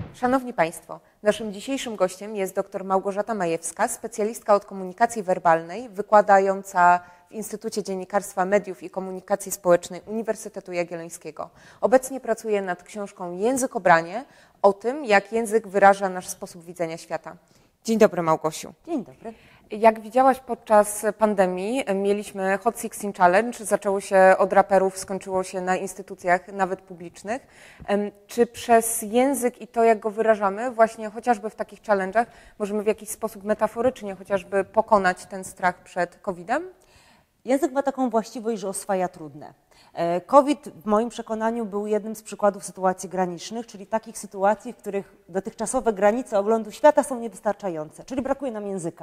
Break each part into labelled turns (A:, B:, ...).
A: Szanowni Państwo, naszym dzisiejszym gościem jest dr Małgorzata Majewska, specjalistka od komunikacji werbalnej, wykładająca w Instytucie Dziennikarstwa, Mediów i Komunikacji Społecznej Uniwersytetu Jagiellońskiego. Obecnie pracuje nad książką Językobranie o tym, jak język wyraża nasz sposób widzenia świata. Dzień dobry, Małgosiu.
B: Dzień dobry.
A: Jak widziałaś, podczas pandemii mieliśmy Hot 16 Challenge, zaczęło się od raperów, skończyło się na instytucjach, nawet publicznych. Czy przez język i to, jak go wyrażamy, właśnie chociażby w takich challenge'ach, możemy w jakiś sposób metaforycznie chociażby pokonać ten strach przed COVID-em?
B: Język ma taką właściwość, że oswaja trudne. COVID w moim przekonaniu był jednym z przykładów sytuacji granicznych, czyli takich sytuacji, w których dotychczasowe granice oglądu świata są niewystarczające, czyli brakuje nam języka.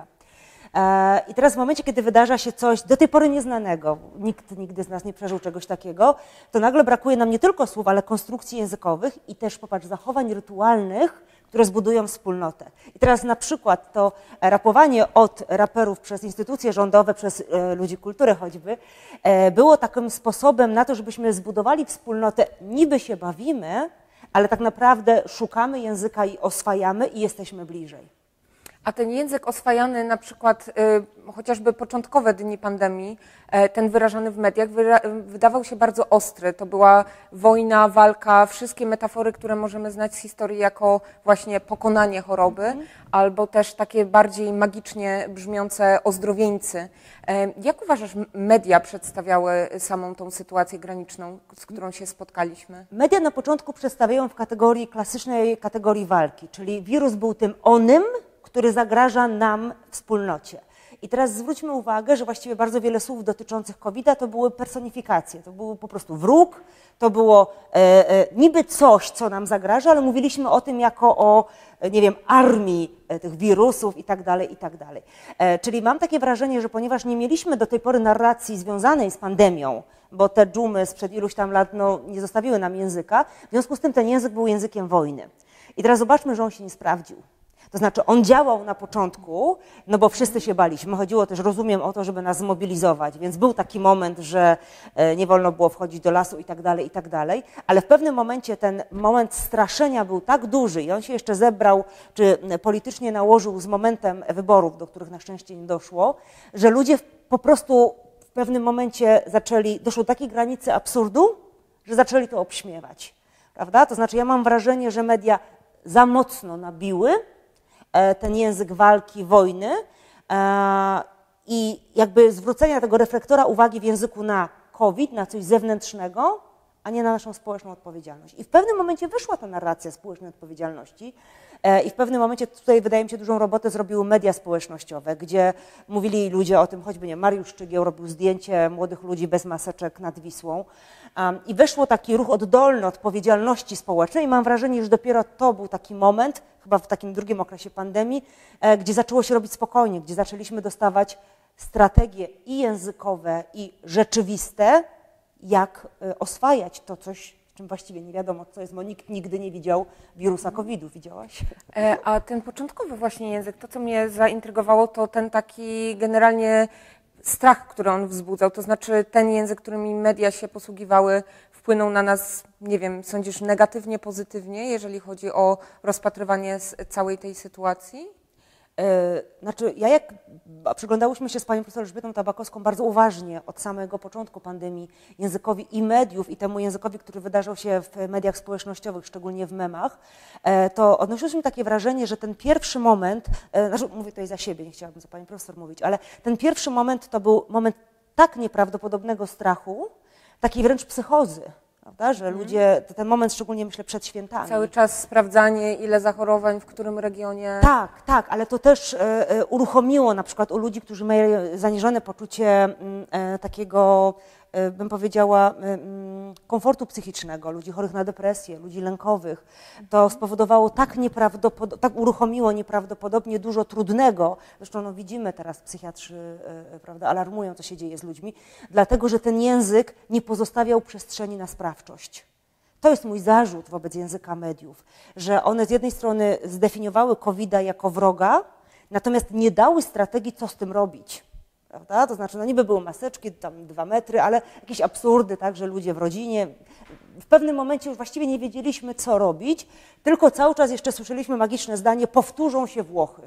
B: I teraz w momencie, kiedy wydarza się coś do tej pory nieznanego, nikt nigdy z nas nie przeżył czegoś takiego, to nagle brakuje nam nie tylko słów, ale konstrukcji językowych i też, popatrz, zachowań rytualnych, które zbudują wspólnotę. I teraz na przykład to rapowanie od raperów przez instytucje rządowe, przez ludzi kultury choćby, było takim sposobem na to, żebyśmy zbudowali wspólnotę, niby się bawimy, ale tak naprawdę szukamy języka i oswajamy i jesteśmy bliżej.
A: A ten język oswajany, na przykład chociażby początkowe dni pandemii, ten wyrażany w mediach, wydawał się bardzo ostry. To była wojna, walka, wszystkie metafory, które możemy znać z historii jako właśnie pokonanie choroby, albo też takie bardziej magicznie brzmiące ozdrowieńcy. Jak uważasz, media przedstawiały samą tą sytuację graniczną, z którą się spotkaliśmy?
B: Media na początku przedstawiają w kategorii klasycznej kategorii walki, czyli wirus był tym onym, który zagraża nam w wspólnocie. I teraz zwróćmy uwagę, że właściwie bardzo wiele słów dotyczących COVID-a to były personifikacje, to był po prostu wróg, to było niby coś, co nam zagraża, ale mówiliśmy o tym jako o, nie wiem, armii tych wirusów i tak dalej, i tak dalej. Czyli mam takie wrażenie, że ponieważ nie mieliśmy do tej pory narracji związanej z pandemią, bo te dżumy sprzed iluś tam lat nie zostawiły nam języka, w związku z tym ten język był językiem wojny. I teraz zobaczmy, że on się nie sprawdził. To znaczy on działał na początku, no bo wszyscy się baliśmy. Chodziło też, rozumiem, o to, żeby nas zmobilizować, więc był taki moment, że nie wolno było wchodzić do lasu i tak dalej, ale w pewnym momencie ten moment straszenia był tak duży i on się jeszcze zebrał, czy politycznie nałożył z momentem wyborów, do których na szczęście nie doszło, że ludzie po prostu w pewnym momencie doszło do takiej granicy absurdu, że zaczęli to obśmiewać, prawda? To znaczy ja mam wrażenie, że media za mocno nabiły ten język walki, wojny i jakby zwrócenia tego reflektora uwagi w języku na COVID, na coś zewnętrznego, a nie na naszą społeczną odpowiedzialność. I w pewnym momencie wyszła ta narracja społecznej odpowiedzialności i w pewnym momencie tutaj, wydaje mi się, dużą robotę zrobiły media społecznościowe, gdzie mówili ludzie o tym, choćby nie, Mariusz Szczygieł robił zdjęcie młodych ludzi bez maseczek nad Wisłą i weszło taki ruch oddolny odpowiedzialności społecznej i mam wrażenie, że dopiero to był taki moment, chyba w takim drugim okresie pandemii, gdzie zaczęło się robić spokojnie, gdzie zaczęliśmy dostawać strategie i językowe, i rzeczywiste, jak oswajać to coś, czym właściwie nie wiadomo, co jest, bo nikt nigdy nie widział wirusa COVID-u. Widziałaś?
A: A ten początkowy właśnie język, to co mnie zaintrygowało, to ten taki generalnie strach, który on wzbudzał, to znaczy ten język, którymi media się posługiwały, wpłynął na nas, nie wiem, sądzisz negatywnie, pozytywnie, jeżeli chodzi o rozpatrywanie całej tej sytuacji?
B: Znaczy, jak przyglądałyśmy się z panią profesor Elżbietą Tabakowską bardzo uważnie od samego początku pandemii językowi i mediów i temu językowi, który wydarzał się w mediach społecznościowych, szczególnie w memach, to odnosiłyśmy takie wrażenie, że ten pierwszy moment, znaczy mówię tutaj za siebie, nie chciałabym za panią profesor mówić, ale ten pierwszy moment to był moment tak nieprawdopodobnego strachu, takiej wręcz psychozy. Prawda? Że ludzie, ten moment szczególnie myślę przed świętami.
A: Cały czas sprawdzanie, ile zachorowań, w którym regionie.
B: Tak, ale to też uruchomiło na przykład u ludzi, którzy mają zaniżone poczucie takiego, bym powiedziała, komfortu psychicznego, ludzi chorych na depresję, ludzi lękowych. To spowodowało tak uruchomiło nieprawdopodobnie dużo trudnego. Zresztą widzimy teraz psychiatrzy, prawda, alarmują, co się dzieje z ludźmi, dlatego, że ten język nie pozostawiał przestrzeni na sprawczość. To jest mój zarzut wobec języka mediów, że one z jednej strony zdefiniowały COVID-a jako wroga, natomiast nie dały strategii, co z tym robić. prawda? To znaczy, no niby były maseczki, tam 2 metry, ale jakieś absurdy, tak, że ludzie w rodzinie. W pewnym momencie już właściwie nie wiedzieliśmy, co robić, tylko cały czas jeszcze słyszeliśmy magiczne zdanie, powtórzą się Włochy.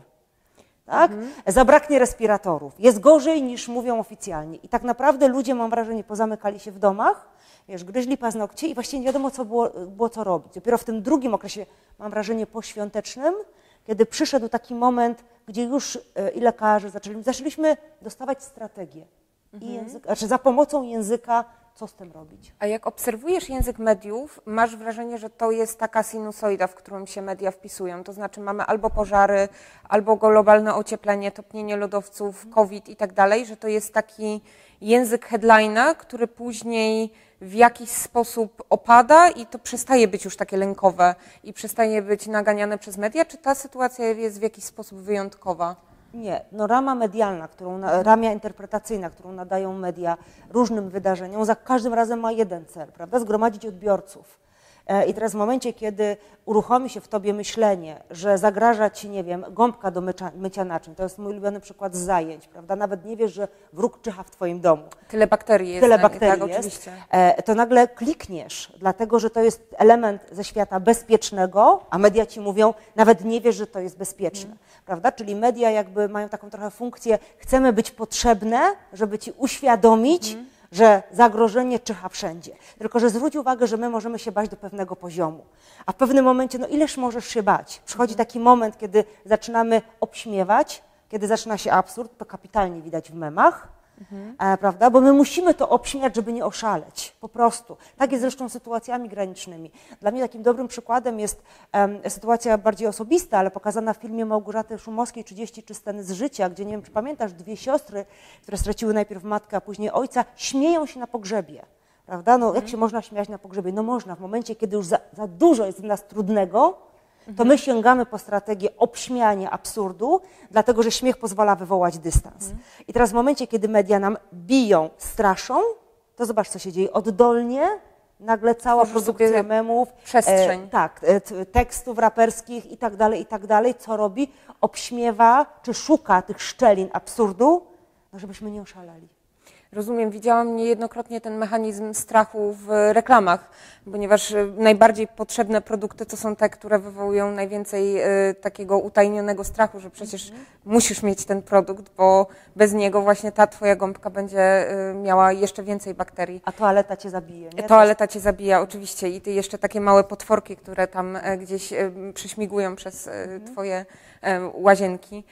B: Tak? Zabraknie respiratorów. Jest gorzej niż mówią oficjalnie. I tak naprawdę ludzie, mam wrażenie, pozamykali się w domach, wiesz, gryźli paznokcie i właściwie nie wiadomo, co było co robić. Dopiero w tym drugim okresie, mam wrażenie, poświątecznym, kiedy przyszedł taki moment, gdzie już i lekarze zaczęliśmy dostawać strategię. I język, znaczy za pomocą języka, co z tym robić.
A: A jak obserwujesz język mediów, masz wrażenie, że to jest taka sinusoida, w którą się media wpisują? To znaczy mamy albo pożary, albo globalne ocieplenie, topnienie lodowców, COVID i tak dalej, że to jest taki język headline'a, który później w jakiś sposób opada i to przestaje być już takie lękowe i przestaje być naganiane przez media? Czy ta sytuacja jest w jakiś sposób wyjątkowa?
B: Nie, no rama medialna, rama interpretacyjna, którą nadają media różnym wydarzeniom, za każdym razem ma jeden cel, prawda? Zgromadzić odbiorców. I teraz w momencie, kiedy uruchomi się w tobie myślenie, że zagraża ci, nie wiem, gąbka do mycia naczyń, to jest mój ulubiony przykład z zajęć, prawda? Nawet nie wiesz, że wróg czyha w twoim domu.
A: Tyle bakterii jest.
B: Tyle bakterii
A: tak,
B: jest.
A: Oczywiście.
B: To nagle klikniesz, dlatego że to jest element ze świata bezpiecznego, a media ci mówią, nawet nie wiesz, że to jest bezpieczne, prawda? Czyli media jakby mają taką trochę funkcję, chcemy być potrzebne, żeby ci uświadomić, że zagrożenie czyha wszędzie. Tylko że zwróć uwagę, że my możemy się bać do pewnego poziomu. A w pewnym momencie, no ileż możesz się bać? Przychodzi taki moment, kiedy zaczynamy obśmiewać, kiedy zaczyna się absurd, to kapitalnie widać w memach, prawda? Bo my musimy to obśmiać, żeby nie oszaleć. Po prostu. Tak jest zresztą z sytuacjami granicznymi. Dla mnie takim dobrym przykładem jest sytuacja bardziej osobista, ale pokazana w filmie Małgorzaty Szumowskiej 33 sceny z życia, gdzie, nie wiem, czy pamiętasz, 2 siostry, które straciły najpierw matkę, a później ojca, śmieją się na pogrzebie. Prawda? No, jak się można śmiać na pogrzebie? No można, w momencie, kiedy już za dużo jest w nas trudnego, to my sięgamy po strategię obśmiania absurdu, dlatego że śmiech pozwala wywołać dystans. I teraz w momencie, kiedy media nam biją, straszą, to zobacz, co się dzieje. Oddolnie nagle cała produkcja memów,
A: przestrzeń.
B: Tekstów raperskich i tak dalej, co robi? Obśmiewa, czy szuka tych szczelin absurdu, no żebyśmy nie oszaleli.
A: Rozumiem, widziałam niejednokrotnie ten mechanizm strachu w reklamach, ponieważ najbardziej potrzebne produkty to są te, które wywołują najwięcej takiego utajnionego strachu, że przecież musisz mieć ten produkt, bo bez niego właśnie ta twoja gąbka będzie miała jeszcze więcej bakterii.
B: A toaleta cię zabije, nie?
A: Toaleta cię zabija, oczywiście. I ty jeszcze takie małe potworki, które tam gdzieś prześmigują przez twoje łazienki.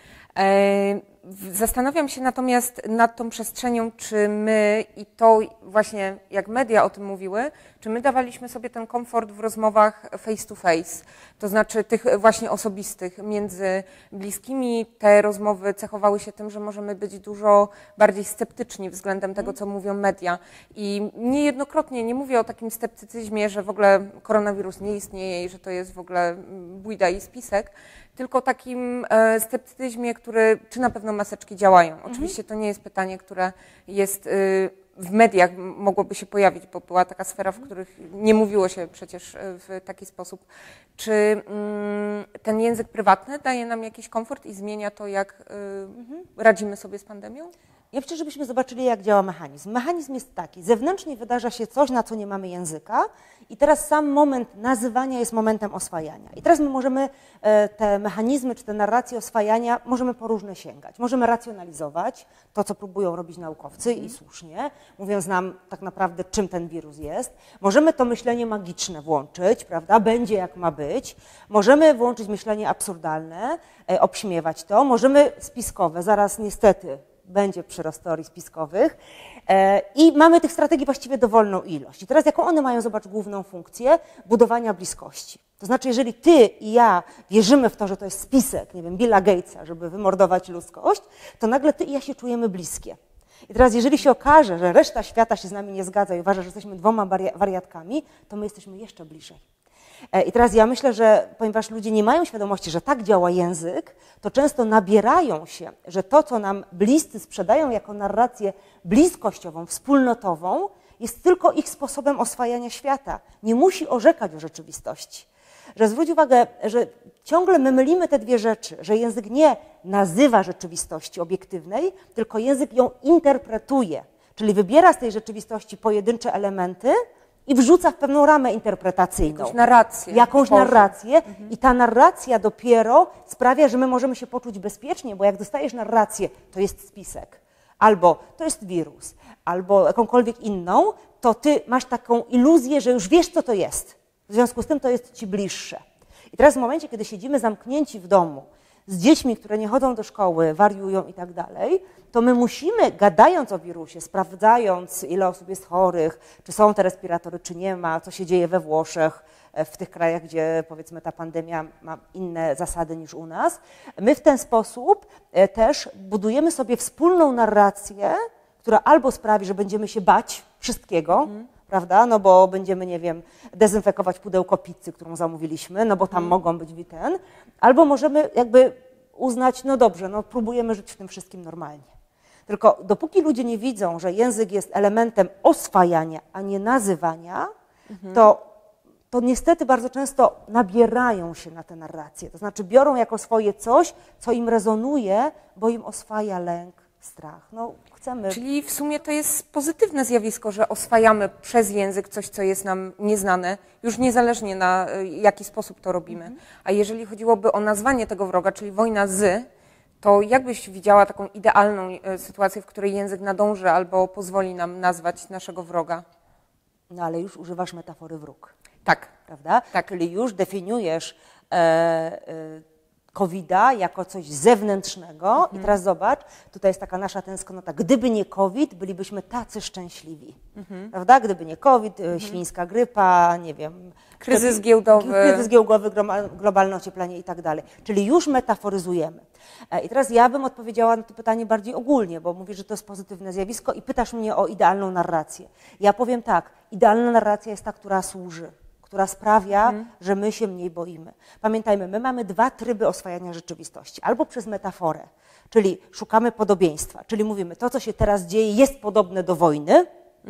A: Zastanawiam się natomiast nad tą przestrzenią, czy my i to właśnie jak media o tym mówiły, czy my dawaliśmy sobie ten komfort w rozmowach face to face, to znaczy tych właśnie osobistych między bliskimi. Te rozmowy cechowały się tym, że możemy być dużo bardziej sceptyczni względem tego, co mówią media. I niejednokrotnie nie mówię o takim sceptycyzmie, że w ogóle koronawirus nie istnieje i że to jest w ogóle bójda i spisek, tylko takim sceptycyzmie, który, czy na pewno maseczki działają. Oczywiście to nie jest pytanie, które jest w mediach mogłoby się pojawić, bo była taka sfera, w których nie mówiło się przecież w taki sposób. Czy ten język prywatny daje nam jakiś komfort i zmienia to, jak radzimy sobie z pandemią?
B: Ja myślę, żebyśmy zobaczyli, jak działa mechanizm. Mechanizm jest taki, zewnętrznie wydarza się coś, na co nie mamy języka i teraz sam moment nazywania jest momentem oswajania. I teraz my możemy te mechanizmy, czy te narracje oswajania, możemy po różne sięgać. Możemy racjonalizować to, co próbują robić naukowcy i słusznie, mówiąc nam tak naprawdę, czym ten wirus jest. Możemy to myślenie magiczne włączyć, prawda, będzie jak ma być. Możemy włączyć myślenie absurdalne, obśmiewać to. Możemy spiskowe, zaraz niestety będzie przyrost teorii spiskowych i mamy tych strategii właściwie dowolną ilość. I teraz jaką one mają, zobacz, główną funkcję? Budowania bliskości. To znaczy, jeżeli ty i ja wierzymy w to, że to jest spisek, nie wiem, Billa Gatesa, żeby wymordować ludzkość, to nagle ty i ja się czujemy bliskie. I teraz jeżeli się okaże, że reszta świata się z nami nie zgadza i uważa, że jesteśmy 2 wariatkami, to my jesteśmy jeszcze bliżej. I teraz ja myślę, że ponieważ ludzie nie mają świadomości, że tak działa język, to często nabierają się, że to, co nam bliscy sprzedają jako narrację bliskościową, wspólnotową, jest tylko ich sposobem oswajania świata. Nie musi orzekać o rzeczywistości. Że zwróć uwagę, że ciągle my mylimy te dwie rzeczy, że język nie nazywa rzeczywistości obiektywnej, tylko język ją interpretuje, czyli wybiera z tej rzeczywistości pojedyncze elementy i wrzuca w pewną ramę interpretacyjną.
A: Jakąś narrację.
B: Jakąś narrację i ta narracja dopiero sprawia, że my możemy się poczuć bezpiecznie, bo jak dostajesz narrację, to jest spisek, albo to jest wirus, albo jakąkolwiek inną, to ty masz taką iluzję, że już wiesz, co to jest. W związku z tym to jest ci bliższe. I teraz w momencie, kiedy siedzimy zamknięci w domu z dziećmi, które nie chodzą do szkoły, wariują i tak dalej, to my musimy, gadając o wirusie, sprawdzając, ile osób jest chorych, czy są te respiratory, czy nie ma, co się dzieje we Włoszech, w tych krajach, gdzie powiedzmy ta pandemia ma inne zasady niż u nas, my w ten sposób też budujemy sobie wspólną narrację, która albo sprawi, że będziemy się bać wszystkiego, prawda, no bo będziemy, nie wiem, dezynfekować pudełko pizzy, którą zamówiliśmy, no bo tam mogą być witen, albo możemy jakby uznać, no dobrze, no próbujemy żyć w tym wszystkim normalnie. Tylko dopóki ludzie nie widzą, że język jest elementem oswajania, a nie nazywania, to niestety bardzo często nabierają się na te narracje. To znaczy biorą jako swoje coś, co im rezonuje, bo im oswaja lęk, strach. No, chcemy...
A: Czyli w sumie to jest pozytywne zjawisko, że oswajamy przez język coś, co jest nam nieznane, już niezależnie na jaki sposób to robimy. A jeżeli chodziłoby o nazwanie tego wroga, czyli wojna z, to jak byś widziała taką idealną sytuację, w której język nadąży albo pozwoli nam nazwać naszego wroga?
B: No ale już używasz metafory wróg.
A: Tak.
B: Prawda?
A: Tak.
B: Czyli już definiujesz COVID-a jako coś zewnętrznego i teraz zobacz, tutaj jest taka nasza tęsknota, gdyby nie COVID, bylibyśmy tacy szczęśliwi, prawda? Gdyby nie COVID, świńska grypa, nie wiem...
A: Kryzys giełdowy.
B: Kryzys giełdowy, globalne ocieplenie i tak dalej. Czyli już metaforyzujemy. I teraz ja bym odpowiedziała na to pytanie bardziej ogólnie, bo mówisz, że to jest pozytywne zjawisko i pytasz mnie o idealną narrację. Ja powiem tak, idealna narracja jest ta, która służy, która sprawia, że my się mniej boimy. Pamiętajmy, my mamy dwa tryby oswajania rzeczywistości. Albo przez metaforę, czyli szukamy podobieństwa, czyli mówimy, to co się teraz dzieje jest podobne do wojny,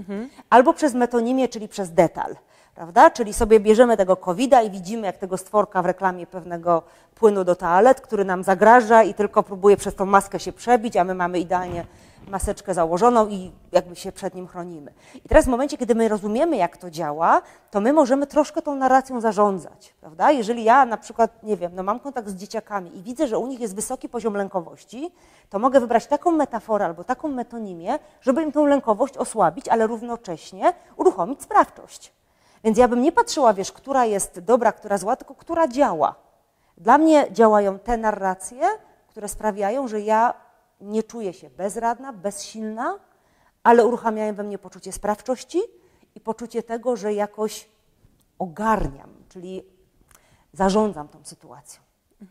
B: albo przez metonimię, czyli przez detal. Prawda? Czyli sobie bierzemy tego COVID-a i widzimy, jak tego stworka w reklamie pewnego płynu do toalet, który nam zagraża i tylko próbuje przez tą maskę się przebić, a my mamy idealnie maseczkę założoną i jakby się przed nim chronimy. I teraz w momencie, kiedy my rozumiemy, jak to działa, to my możemy troszkę tą narracją zarządzać, prawda? Jeżeli ja na przykład, nie wiem, no mam kontakt z dzieciakami i widzę, że u nich jest wysoki poziom lękowości, to mogę wybrać taką metaforę albo taką metonimię, żeby im tą lękowość osłabić, ale równocześnie uruchomić sprawczość. Więc ja bym nie patrzyła, wiesz, która jest dobra, która zła, tylko która działa. Dla mnie działają te narracje, które sprawiają, że ja nie czuję się bezradna, bezsilna, ale uruchamiają we mnie poczucie sprawczości i poczucie tego, że jakoś ogarniam, czyli zarządzam tą sytuacją.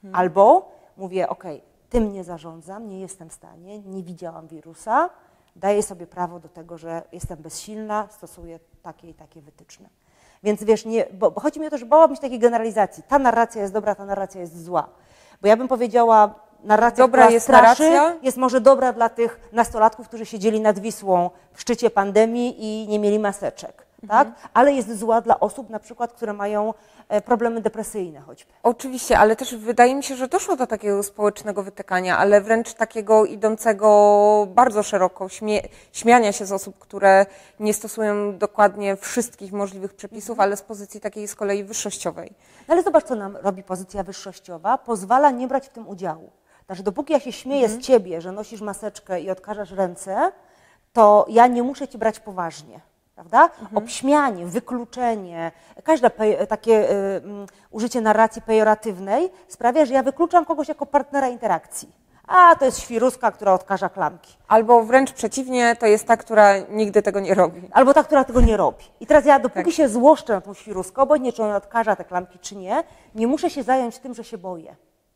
B: Albo mówię, okej, tym nie zarządzam, nie jestem w stanie, nie widziałam wirusa, daję sobie prawo do tego, że jestem bezsilna, stosuję takie i takie wytyczne. Więc wiesz, bo chodzi mi o to, że bałabym się takiej generalizacji. Ta narracja jest dobra, ta narracja jest zła. Bo ja bym powiedziała, narracja,
A: dobra
B: która
A: jest
B: straszy,
A: narracja?
B: jest może dobra dla tych nastolatków, którzy siedzieli nad Wisłą w szczycie pandemii i nie mieli maseczek. Tak? Ale jest zła dla osób na przykład, które mają problemy depresyjne choćby.
A: Oczywiście, ale też wydaje mi się, że doszło do takiego społecznego wytykania, ale wręcz takiego idącego bardzo szeroko, śmiania się z osób, które nie stosują dokładnie wszystkich możliwych przepisów, ale z pozycji takiej z kolei wyższościowej.
B: Ale zobacz, co nam robi pozycja wyższościowa. Pozwala nie brać w tym udziału. Znaczy, dopóki ja się śmieję z ciebie, że nosisz maseczkę i odkażasz ręce, to ja nie muszę ci brać poważnie. Prawda? Obśmianie, wykluczenie, każde takie użycie narracji pejoratywnej sprawia, że ja wykluczam kogoś jako partnera interakcji. A, to jest świruska, która odkaża klamki.
A: Albo wręcz przeciwnie, to jest ta, która nigdy tego nie robi.
B: Albo ta, która tego nie robi. I teraz ja, dopóki się złoszczę na tą świruskę, obojętnie czy ona odkaża te klamki, czy nie, nie muszę się zająć tym, że się boję.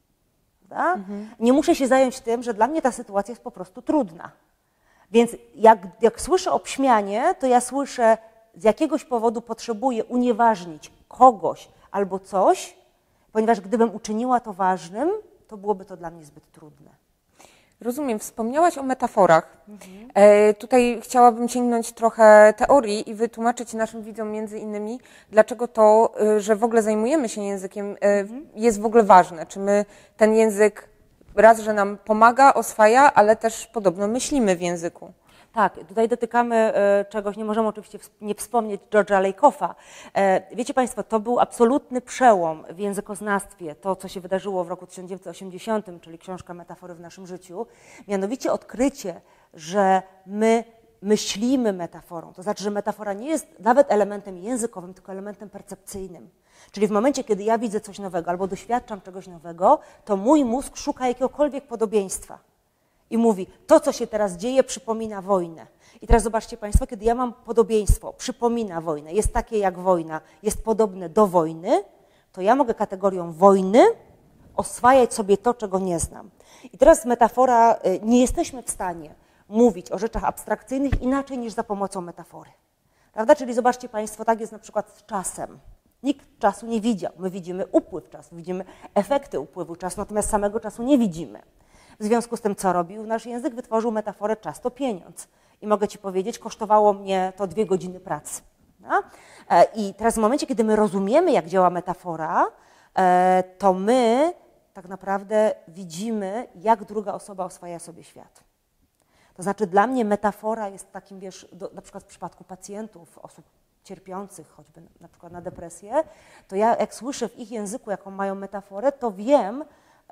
B: Prawda? Nie muszę się zająć tym, że dla mnie ta sytuacja jest po prostu trudna. Więc jak słyszę obśmianie, to ja słyszę, z jakiegoś powodu potrzebuję unieważnić kogoś albo coś, ponieważ gdybym uczyniła to ważnym, to byłoby to dla mnie zbyt trudne.
A: Rozumiem. Wspomniałaś o metaforach. Tutaj chciałabym sięgnąć trochę teorii i wytłumaczyć naszym widzom między innymi, dlaczego to, że w ogóle zajmujemy się językiem, jest w ogóle ważne. Czy my ten język raz, że nam pomaga, oswaja, ale też podobno myślimy w języku.
B: Tak, tutaj dotykamy czegoś, nie możemy oczywiście nie wspomnieć George'a Lakoff'a. Wiecie Państwo, to był absolutny przełom w językoznawstwie, to co się wydarzyło w roku 1980, czyli książka Metafory w naszym życiu, mianowicie odkrycie, że my myślimy metaforą, to znaczy, że metafora nie jest nawet elementem językowym, tylko elementem percepcyjnym. Czyli w momencie, kiedy ja widzę coś nowego albo doświadczam czegoś nowego, to mój mózg szuka jakiegokolwiek podobieństwa. I mówi, to co się teraz dzieje przypomina wojnę. I teraz zobaczcie Państwo, kiedy ja mam podobieństwo, przypomina wojnę, jest takie jak wojna, jest podobne do wojny, to ja mogę kategorią wojny oswajać sobie to, czego nie znam. I teraz metafora, nie jesteśmy w stanie mówić o rzeczach abstrakcyjnych inaczej niż za pomocą metafory. Prawda? Czyli zobaczcie Państwo, tak jest na przykład z czasem. Nikt czasu nie widział. My widzimy upływ czasu, widzimy efekty upływu czasu, natomiast samego czasu nie widzimy. W związku z tym, co robił nasz język, wytworzył metaforę czas to pieniądz. I mogę Ci powiedzieć, kosztowało mnie to 2 godziny pracy. No? I teraz w momencie, kiedy my rozumiemy, jak działa metafora, to my tak naprawdę widzimy, jak druga osoba oswaja sobie świat. To znaczy dla mnie metafora jest takim, wiesz, na przykład w przypadku pacjentów, osób cierpiących, choćby na przykład na depresję, to ja jak słyszę w ich języku, jaką mają metaforę, to wiem,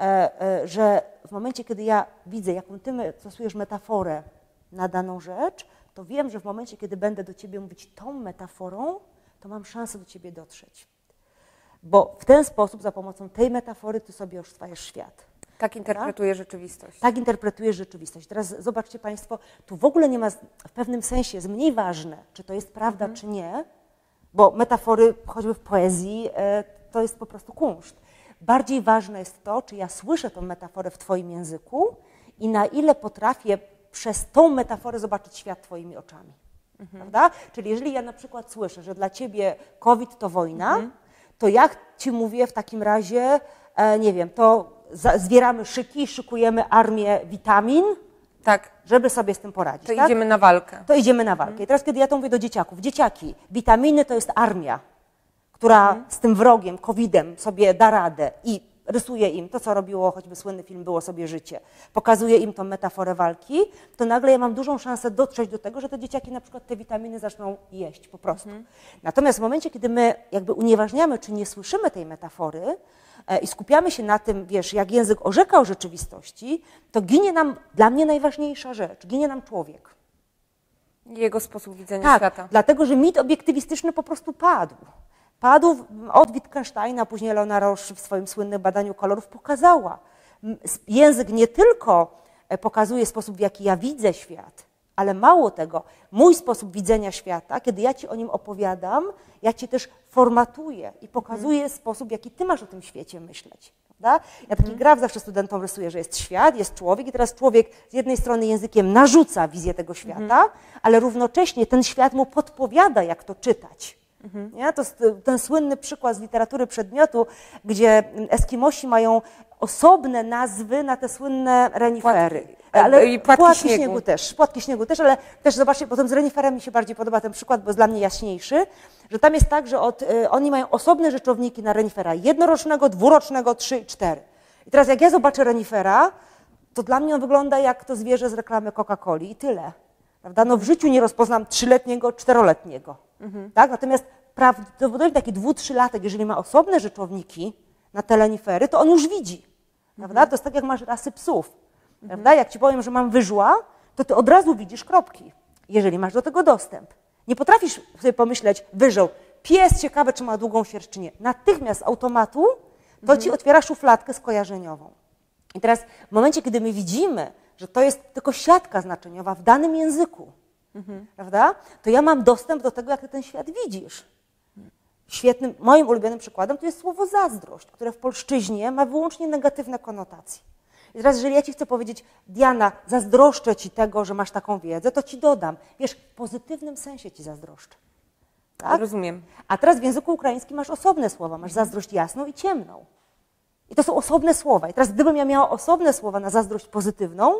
B: że w momencie, kiedy ja widzę, jaką ty stosujesz metaforę na daną rzecz, to wiem, że w momencie, kiedy będę do ciebie mówić tą metaforą, to mam szansę do ciebie dotrzeć. Bo w ten sposób, za pomocą tej metafory, ty sobie oswajasz świat.
A: Tak interpretujesz rzeczywistość.
B: Tak interpretujesz rzeczywistość. Teraz zobaczcie Państwo, tu w ogóle nie ma, w pewnym sensie jest mniej ważne, czy to jest prawda, czy nie, bo metafory, choćby w poezji, to jest po prostu kunszt. Bardziej ważne jest to, czy ja słyszę tą metaforę w Twoim języku i na ile potrafię przez tą metaforę zobaczyć świat Twoimi oczami. Prawda? Czyli jeżeli ja na przykład słyszę, że dla Ciebie COVID to wojna, to ja Ci mówię w takim razie, nie wiem, to zbieramy szyki, szykujemy armię witamin,
A: tak,
B: żeby sobie z tym poradzić.
A: To
B: tak?
A: idziemy na walkę.
B: To idziemy na walkę. I teraz, kiedy ja to mówię do dzieciaków, dzieciaki, witaminy to jest armia, która z tym wrogiem, COVID-em sobie da radę i rysuje im to, co robiło choćby słynny film Było sobie życie, pokazuje im tą metaforę walki, to nagle ja mam dużą szansę dotrzeć do tego, że te dzieciaki na przykład te witaminy zaczną jeść po prostu. Natomiast w momencie, kiedy my jakby unieważniamy, czy nie słyszymy tej metafory i skupiamy się na tym, wiesz, jak język orzeka o rzeczywistości, to ginie nam, dla mnie najważniejsza rzecz, ginie nam człowiek.
A: Jego sposób widzenia świata.
B: Dlatego, że mit obiektywistyczny po prostu padł. Padł od Wittgensteina, później Leona Roche w swoim słynnym badaniu kolorów pokazała. Język nie tylko pokazuje sposób, w jaki ja widzę świat, ale mało tego, mój sposób widzenia świata, kiedy ja Ci o nim opowiadam, ja Ci też formatuję i pokazuję sposób, w jaki Ty masz o tym świecie myśleć. Prawda? Ja taki graf zawsze studentom rysuję, że jest świat, jest człowiek i teraz człowiek z jednej strony językiem narzuca wizję tego świata, ale równocześnie ten świat mu podpowiada, jak to czytać. Nie? To jest ten słynny przykład z literatury przedmiotu, gdzie Eskimosi mają osobne nazwy na te słynne renifery.
A: I płatki śniegu
B: też. Płatki śniegu też, ale też zobaczcie, potem z reniferem mi się bardziej podoba ten przykład, bo jest dla mnie jaśniejszy, że tam jest tak, że oni mają osobne rzeczowniki na renifera jednorocznego, dwurocznego, 3 i 4. I teraz jak ja zobaczę renifera, to dla mnie on wygląda jak to zwierzę z reklamy Coca-Coli i tyle. Prawda? No w życiu nie rozpoznam 3-letniego, 4-letniego. Tak? Natomiast prawdopodobnie taki 2-3-latek, jeżeli ma osobne rzeczowniki na te renifery, to on już widzi. Prawda? To jest tak, jak masz rasy psów. Prawda? Jak Ci powiem, że mam wyżła, to Ty od razu widzisz kropki, jeżeli masz do tego dostęp. Nie potrafisz sobie pomyśleć, wyżoł, pies, ciekawe, czy ma długą sierść, czy nie. Natychmiast z automatu to Ci otwiera szufladkę skojarzeniową. I teraz w momencie, kiedy my widzimy, że to jest tylko siatka znaczeniowa w danym języku, prawda? To ja mam dostęp do tego, jak Ty ten świat widzisz. Świetnym, moim ulubionym przykładem to jest słowo zazdrość, które w polszczyźnie ma wyłącznie negatywne konotacje. I teraz, jeżeli ja Ci chcę powiedzieć, Diana, zazdroszczę Ci tego, że masz taką wiedzę, to Ci dodam, wiesz, w pozytywnym sensie Ci zazdroszczę. Tak?
A: Rozumiem.
B: A teraz w języku ukraińskim masz osobne słowa, masz zazdrość jasną i ciemną. I to są osobne słowa. I teraz gdybym ja miała osobne słowa na zazdrość pozytywną,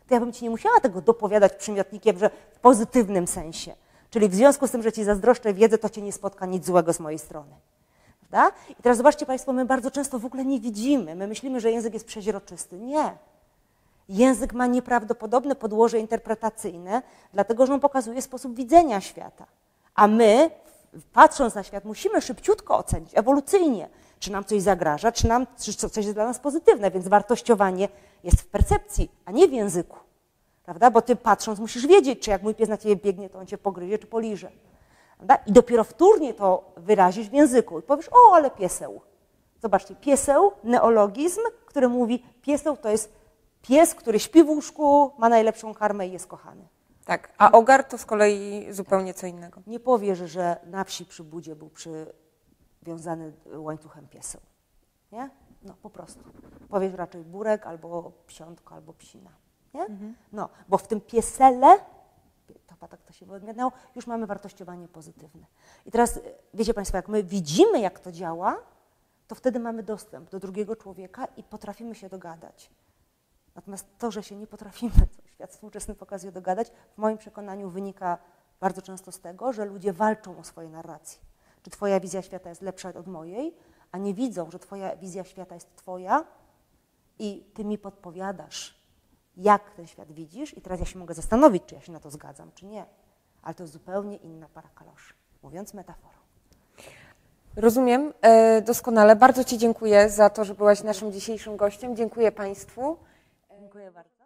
B: to ja bym ci nie musiała tego dopowiadać przymiotnikiem, że w pozytywnym sensie. Czyli w związku z tym, że ci zazdroszczę wiedzę, to cię nie spotka nic złego z mojej strony. Prawda? I teraz zobaczcie Państwo, my bardzo często w ogóle nie widzimy. My myślimy, że język jest przeźroczysty. Nie. Język ma nieprawdopodobne podłoże interpretacyjne, dlatego że on pokazuje sposób widzenia świata. A my, patrząc na świat, musimy szybciutko ocenić, ewolucyjnie, czy nam coś zagraża, czy coś jest dla nas pozytywne, więc wartościowanie jest w percepcji, a nie w języku. Prawda? Bo ty patrząc musisz wiedzieć, czy jak mój pies na ciebie biegnie, to on cię pogryzie, czy poliże. Prawda? I dopiero wtórnie to wyrazisz w języku. I powiesz, o, ale pieseł. Zobaczcie, pieseł, neologizm, który mówi, pieseł to jest pies, który śpi w łóżku, ma najlepszą karmę i jest kochany.
A: Tak, a ogar to z kolei zupełnie co innego.
B: Nie powiesz, że na wsi przy budzie był przywiązany łańcuchem pieseł. Nie? No po prostu. Powiesz raczej burek, albo psiątko, albo psina. Nie? No, bo w tym piesele, tak to się wyodmieniało, już mamy wartościowanie pozytywne. I teraz, wiecie Państwo, jak my widzimy, jak to działa, to wtedy mamy dostęp do drugiego człowieka i potrafimy się dogadać. Natomiast to, że się nie potrafimy, co świat współczesny pokazuje, dogadać, w moim przekonaniu wynika bardzo często z tego, że ludzie walczą o swoje narracje. Czy twoja wizja świata jest lepsza od mojej, a nie widzą, że twoja wizja świata jest twoja i ty mi podpowiadasz, jak ten świat widzisz i teraz ja się mogę zastanowić, czy ja się na to zgadzam, czy nie. Ale to jest zupełnie inna para kaloszy, mówiąc metaforą.
A: Rozumiem doskonale. Bardzo ci dziękuję za to, że byłaś naszym dzisiejszym gościem. Dziękuję Państwu.
B: Dziękuję bardzo.